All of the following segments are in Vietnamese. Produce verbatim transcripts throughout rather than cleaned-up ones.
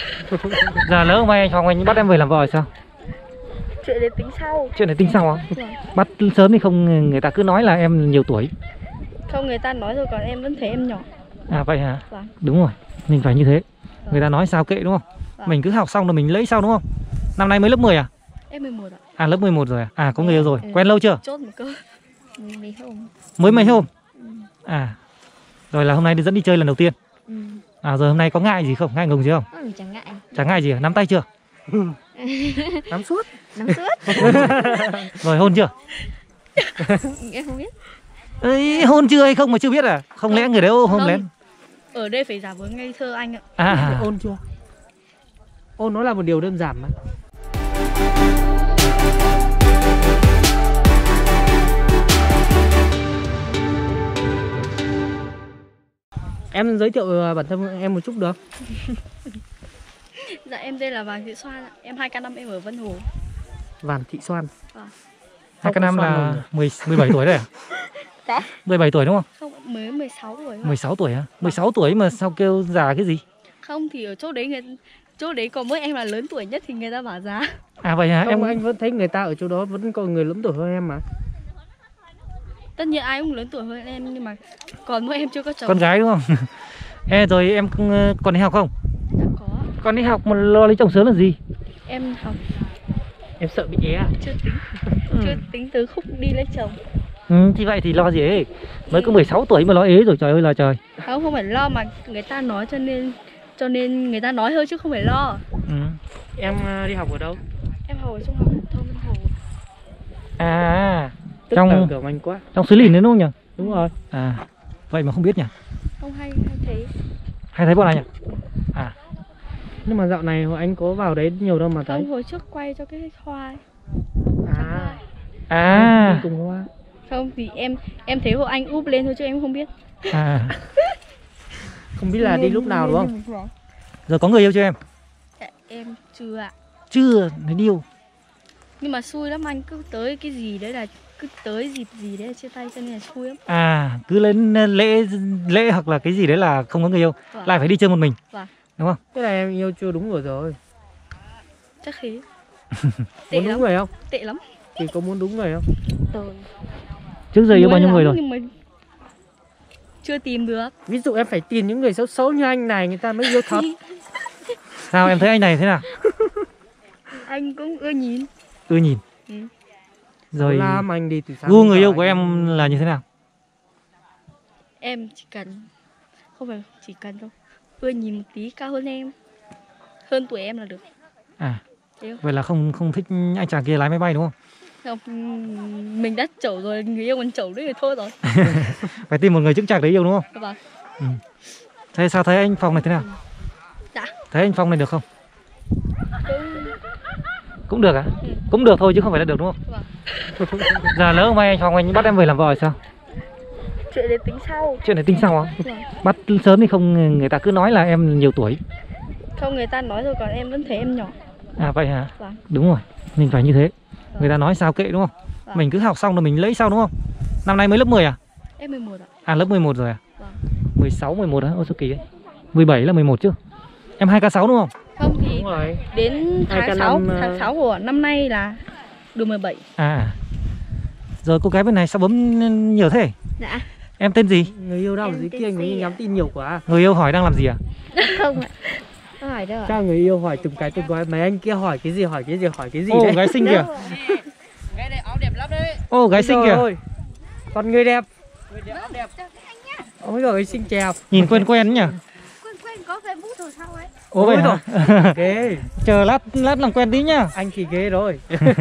Giờ lỡ hôm nay anh Phong anh bắt em về làm vợ sao? Chuyện đấy tính sau. Chuyện này tính sau á? Vâng. Bắt sớm thì không, người ta cứ nói là em nhiều tuổi. Không, người ta nói rồi còn em vẫn thấy em nhỏ. À vậy hả? Vâng. Đúng rồi, mình phải như thế. Vâng. Người ta nói sao kệ đúng không? Vâng. Mình cứ học xong rồi mình lấy sau đúng không? Năm nay mới lớp mười à? Em mười một ạ. À lớp mười một rồi à? À có người yêu rồi. Ừ. Quen lâu chưa? Chốt một câu. Mấy hôm. Mới mấy hôm? Ừ. À. Rồi là hôm nay đi dẫn đi chơi lần đầu tiên. Ừ. À rồi hôm nay có ngại gì không? Ngại ngùng gì không? Mình chẳng ngại. Chẳng ngại gì à? Nắm tay chưa? Nắm suốt. Nắm suốt. Rồi hôn chưa? Em không biết. Ê, hôn chưa hay không mà chưa biết à? Không, không. Lẽ người đấy hôn không. lén. Ở đây phải giả vờ ngây thơ anh ạ. À. Ôn chưa? Ôn nó là một điều đơn giản mà. Em giới thiệu bản thân em một chút được không? Dạ em tên là Vàng Thị Xoan ạ. Em hai k năm, em ở Vân Hồ. Vàng Thị Xoan. Vâng. Hai k năm là mười, mười bảy tuổi đấy à? Dạ. mười bảy tuổi đúng không? Không, mới mười sáu tuổi. mười sáu tuổi hả? mười sáu tuổi mà sao kêu già cái gì? Không thì ở chỗ đấy người chỗ đấy có mỗi em là lớn tuổi nhất thì người ta bảo già. À vậy hả? Không, Em anh vẫn thấy người ta ở chỗ đó vẫn có người lớn tuổi hơn em mà. Tất nhiên ai cũng lớn tuổi hơn em nhưng mà còn mỗi em chưa có chồng. Con gái đúng không? Ê rồi em còn đi học không? Dạ có. Con đi học mà lo lấy chồng sớm là gì? Em học. Em sợ bị é à? Chưa tính. Ừ. Chưa tính tới khúc đi lấy chồng. Ừ, thì vậy thì lo gì ấy. Mới có mười sáu tuổi mà lo ế rồi, trời ơi là trời. Không, không phải lo mà người ta nói cho nên cho nên người ta nói thôi chứ không phải lo. Ừ. Em đi học ở đâu? Em học ở trung học phổ thông Vân Hồ. À, Tức trong là kiểu anh quá. trong xứ Lìn đấy đúng không nhỉ? Đúng rồi. À, vậy mà không biết nhỉ? Không hay hay thấy. Hay thấy bọn anh nhỉ? À. Nhưng mà dạo này anh có vào đấy nhiều đâu mà thấy. Không, hồi trước quay cho cái hoa ấy. À. À. Cùng hoa. Không thì em em thấy hộ anh úp lên thôi chứ em không biết. À. Không biết là đi lúc nào đúng không? Giờ có người yêu chưa em? Dạ, em chưa ạ. Chưa, thấy yêu. Nhưng mà xui lắm anh, cứ tới cái gì đấy là cứ tới dịp gì đấy là chia tay cho nên là xui lắm. À, cứ lên lễ lễ hoặc là cái gì đấy là không có người yêu, Vâng. lại phải đi chơi một mình. Vâng. Đúng không? Thế là em yêu chưa đúng rồi rồi. Chắc thế. Tệ Muốn lắm. đúng người không? Tệ lắm. Thì có muốn đúng người không? Rồi. Trước giờ yêu bao nhiêu người rồi? Nhưng mà chưa tìm được. Ví dụ em phải tìm những người xấu xấu như anh này người ta mới yêu thật. Sao em thấy anh này thế nào? Anh cũng ưa nhìn. Ưa nhìn. Ừ. Rồi Làm anh đi từ sáng. gu người yêu của em là như thế nào? Em chỉ cần không phải chỉ cần đâu. Ưa nhìn một tí cao hơn em. Hơn tuổi em là được. À. Yêu. Vậy là không không thích anh chàng kia lái máy bay đúng không? Không, mình đã chẩu rồi, người yêu còn chẩu nữa thì thôi rồi. Phải tìm một người chững chạc để yêu đúng không? Vâng. Ừ. Thế sao thấy anh Phong này thế nào? Dạ. Thấy anh Phong này được không? Cũng... Cũng được à? Ừ. Cũng được thôi chứ không phải là được đúng không? Vâng. Giờ lỡ hôm nay anh Phong anh bắt em về làm vợ sao? Chuyện đấy tính sau. Chuyện này tính sau á? Vâng. Bắt sớm thì không, người ta cứ nói là em nhiều tuổi. Không, người ta nói rồi còn em vẫn thấy em nhỏ. À vậy hả? Vâng. Đúng rồi, mình phải như thế. Vâng. Người ta nói sao kệ đúng không? Vâng. Mình cứ học xong rồi mình lấy sau đúng không? Năm nay mới lớp mười à? Em mười một ạ. À lớp mười một rồi à? Vâng. mười sáu, mười một á? Ô sao kỳ ấy. mười bảy là mười một chứ. Em hai k sáu đúng không? Không thì Đúng rồi. đến tháng sáu, tháng sáu của năm nay là được mười bảy. À. Rồi cô gái bên này sao bấm nhiều thế? Dạ. Em tên gì? Người yêu đâu dưới kia người yêu nhắn tin nhiều quá. Người yêu hỏi đang làm gì à? Không ạ. Không hỏi đâu ạ. Sao người yêu hỏi từng cái từng cái, mấy anh kia hỏi cái gì hỏi cái gì hỏi cái gì Ô đấy. gái xinh kìa. Gái này áo đẹp lắm đấy. Ô gái xinh kìa. Rồi. Còn người đẹp. Người đẹp áo đẹp. Ôi rồi xinh chèo. Nhìn quen quen nhỉ? Quen quen có Facebook rồi sao ấy? Ồ vậy hả? Ghê. Chờ lát lát làm quen tí nhá. Anh thì ghê rồi.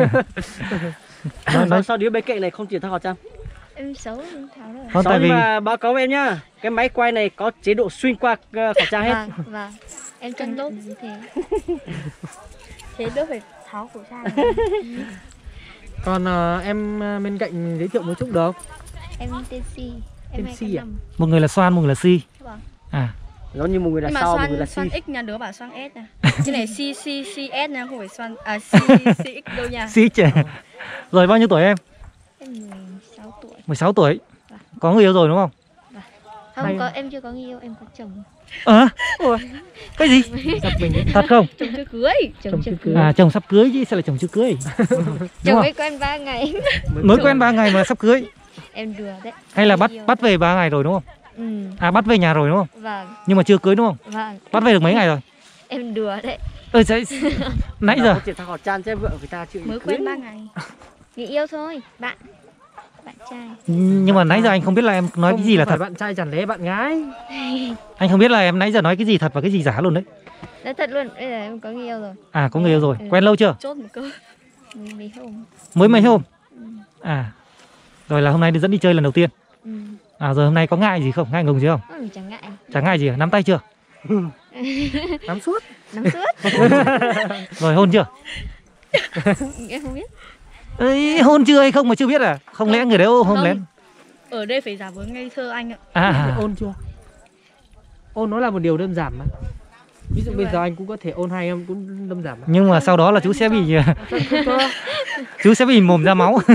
Nói, nói sao đứa bên cạnh này không chịu thao chăm? Em xấu em tháo rồi. Không Sao tại vì mà báo cáo em nhá. Cái máy quay này có chế độ xuyên qua uh, khẩu trang hết. Vâng, vâng. Em chân tốt như thế. Thế đỡ phải tháo khẩu trang. Còn uh, em uh, bên cạnh giới thiệu một chút được không? Em tên Si. Em Tên Si à? một người là Xoan, một người là Si. Vâng. À. Nó như một người là Nhưng mà sau, một xoan, người là xoan si. X nha, đứa bảo xoan S nha. Cái này Si Si Si S nha, không phải xoan à Si Si X đâu nha. Si trẻ. Rồi bao nhiêu tuổi em? Em mười sáu tuổi. mười sáu tuổi. Vâng. Có người yêu rồi đúng không? Vâng. Không Hay. có, em chưa có người yêu, em có chồng. Ờ cái gì Giật mình ấy. thật không? Chồng chưa cưới. Chồng chưa cưới. À chồng sắp cưới chứ sao lại chồng chưa cưới? Đúng Chồng không? mới quen ba ngày. Mới quen ba ngày mà sắp cưới. Em đùa đấy. Hay là bắt Yêu. bắt về ba ngày rồi đúng không? Ừ. À bắt về nhà rồi đúng không? Vâng. Nhưng mà chưa cưới đúng không? Vâng. Bắt về được mấy ngày rồi? Em đùa đấy. Ơi sao nãy giờ Chuyện thằng họ chan cho vợ người ta chịu Mới quen ba ngày. Người yêu thôi. Bạn. Bạn trai. nhưng mà nãy giờ anh không biết là em nói Không- cái gì là không phải thật. bạn trai chẳng lẽ bạn gái. Anh không biết là em nãy giờ nói cái gì thật và cái gì giả luôn đấy. Nói thật luôn, bây giờ em có người yêu rồi. À có người yêu rồi. Ừ. Quen lâu chưa? Chốt một câu. Mấy mấy hôm. Mới mấy hôm. Ừ. À rồi là hôm nay đi dẫn đi chơi lần đầu tiên. Ừ. À rồi hôm nay có ngại gì không? Ngại ngùng gì không? Ừ, chẳng ngại. Chẳng ngại gì à? Nắm tay chưa? Nắm suốt. Nắm suốt. Rồi hôn chưa? Em không biết. Ê, hôn chưa hay không mà chưa biết à? Không lẽ người đấy hôn Không. lén? Ở đây phải giả vờ ngây thơ anh ạ. À, Ôn chưa? Ôn nó là một điều đơn giản mà. Ví dụ Đúng bây rồi. giờ anh cũng có thể ôn hai em cũng đơn giản mà. nhưng mà sau đó là chú sẽ bị chú sẽ bị mồm ra máu.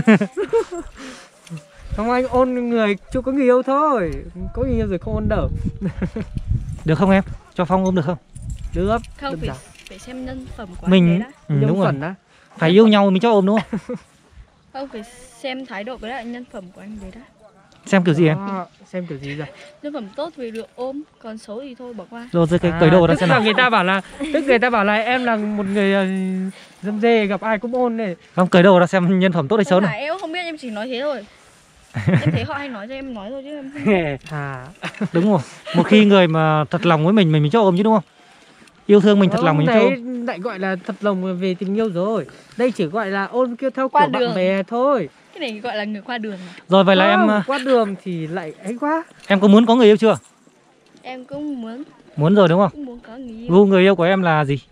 Không, anh ôn người chưa có người yêu thôi. Có người yêu rồi không ôn đâu. Được không em? Cho Phong ôm được không? Được. Không đơn phải giản. phải xem nhân phẩm của anh Mình đấy đã. ừ, Nhân đúng rồi. phần á. Phải yêu nhau mới cho ôm đúng không? Không phải xem thái độ với lại nhân phẩm của anh đấy đã. Xem kiểu gì em? Đó, xem kiểu gì rồi. Nhân phẩm tốt thì được ôm, còn xấu thì thôi bỏ qua. Rồi rồi cái À, cởi đồ ra tức xem là nào. người ta bảo là tức người ta bảo là em là một người ờ, dâm dê gặp ai cũng ôn này. Không cởi đồ ra xem nhân phẩm tốt hay xấu Không nào. phải em không biết, em chỉ nói thế thôi. Em thấy họ hay nói cho em nói thôi chứ em không biết. À, Đúng rồi. Một khi người mà thật lòng với mình mình mới cho ôm chứ đúng không? Yêu thương mình thật lòng mình cho đấy ôm. lại gọi là thật lòng về tình yêu rồi. Đây chỉ gọi là ôn kia theo Qua kiểu bạn đường. bè thôi. Cái này gọi là người qua đường à? Rồi vậy là em Không, à, qua đường thì lại ấy quá. em có muốn có người yêu chưa? Em cũng muốn Muốn rồi đúng không? cũng muốn có người yêu. Gu người yêu của em là gì?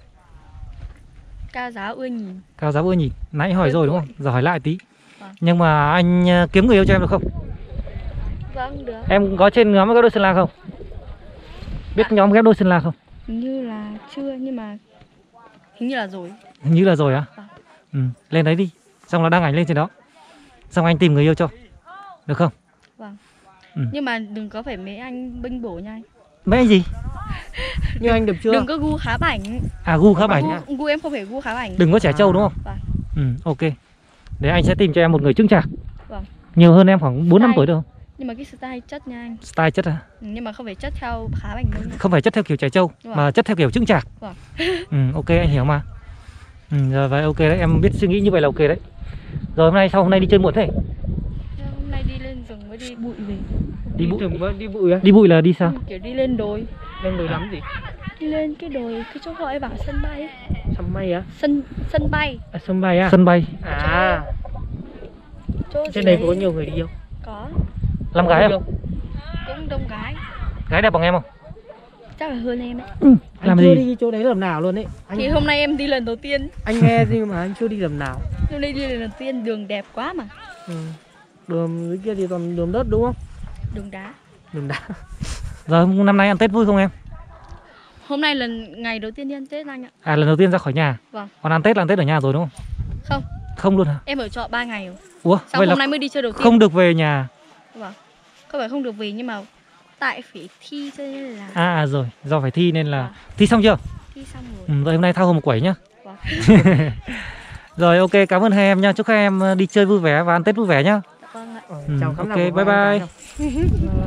Cao giáo ưa nhìn. Cao giáo ưa nhìn. Nãy hỏi rồi đúng không? Giờ hỏi lại tí. Vâng. Nhưng mà anh à, kiếm người yêu cho em được không? Vâng được. Em có trên nhóm ghép đôi Sơn La không? Biết nhóm ghép đôi Sơn La không? Hình như là chưa nhưng mà hình như là rồi. Hình như là rồi á. Vâng. Ừ, lên đấy đi. Xong là đăng ảnh lên trên đó. Xong anh tìm người yêu cho. Được không? Vâng. Ừ. Nhưng mà đừng có phải mấy anh bênh bổ nha anh. Mấy anh gì? Như anh được chưa? Đừng có gu khá bảnh. À gu khá bảnh. Gu, gu em không phải gu khá bảnh. Đừng có trẻ trâu đúng không? Vâng. Ừ, ok. Để anh sẽ tìm cho em một người chững chạc. Vâng. Nhiều hơn em khoảng bốn năm Style. tuổi được không? Nhưng mà cái style chất nha anh. Style chất à? Ừ, nhưng mà không phải chất theo khá bảnh đâu nha. Không phải chất theo kiểu trẻ trâu Vâng. mà chất theo kiểu chững chạc. Vâng. Ừ, ok anh hiểu mà. Ừ, rồi vậy ok đấy, em biết suy nghĩ như vậy là ok đấy. Rồi hôm nay sau hôm nay đi chơi muộn thế? Nhưng hôm nay đi lên rừng mới đi bụi về. Đi bụi. Thường vẫn đi bụi á. Đi bụi là đi sao? Ừ, kiểu đi lên đồi. Em đồi lắm gì? Đi lên cái đồi cái chỗ gọi bảo sân bay ấy. Sân bay á? Sân sân bay. À, sân bay á? Sân bay. À, Chỗ trên gì đây đấy có nhiều người đi không? có Làm gái em? cũng đông gái. Gái đẹp bằng em không? Chắc là hơn em ấy. Ừ, Anh làm chưa gì? đi chỗ đấy lần nào luôn ấy. Anh Thì hôm nay em đi lần đầu tiên. anh nghe gì mà anh chưa đi lần nào. Hôm nay đi lần đầu tiên đường đẹp quá mà. Ừ. Đường dưới kia thì toàn đường đất đúng không? Đường đá. Đường đá. Rồi năm nay ăn Tết vui không em? Hôm nay là ngày đầu tiên đi ăn Tết anh ạ. À lần đầu tiên ra khỏi nhà. Vâng. Còn ăn Tết là ăn Tết ở nhà rồi đúng không? Không, Không luôn hả? em ở trọ ba ngày rồi. Ủa, Xong vậy hôm là nay mới đi chơi đầu tiên. không được về nhà. Vâng. Không phải không được về nhưng mà tại phải thi cho nên là À, à rồi, do phải thi nên là Vâng. thi xong chưa? thi xong rồi. Ừ, rồi hôm nay thao hôm một quẩy nhá. Vâng. Rồi ok, cảm ơn hai em nha. Chúc hai em đi chơi vui vẻ và ăn Tết vui vẻ nhá. Dạ vâng ạ. Ờ, Ừ, chào khán giả ok, của bye Hoàng Anh bye. Bye.